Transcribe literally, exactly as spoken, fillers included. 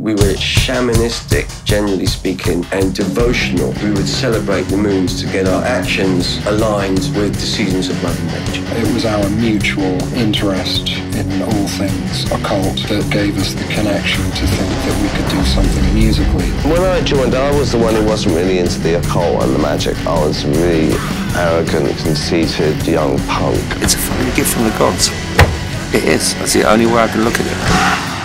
We were shamanistic, generally speaking, and devotional. We would celebrate the moons to get our actions aligned with the seasons of Mother Nature. It was our mutual interest in all things occult that gave us the connection to think that we could do something musically. When I joined, I was the one who wasn't really into the occult and the magic. I was really arrogant, conceited, young punk. It's a fucking gift from the gods. It is. That's the only way I can look at it.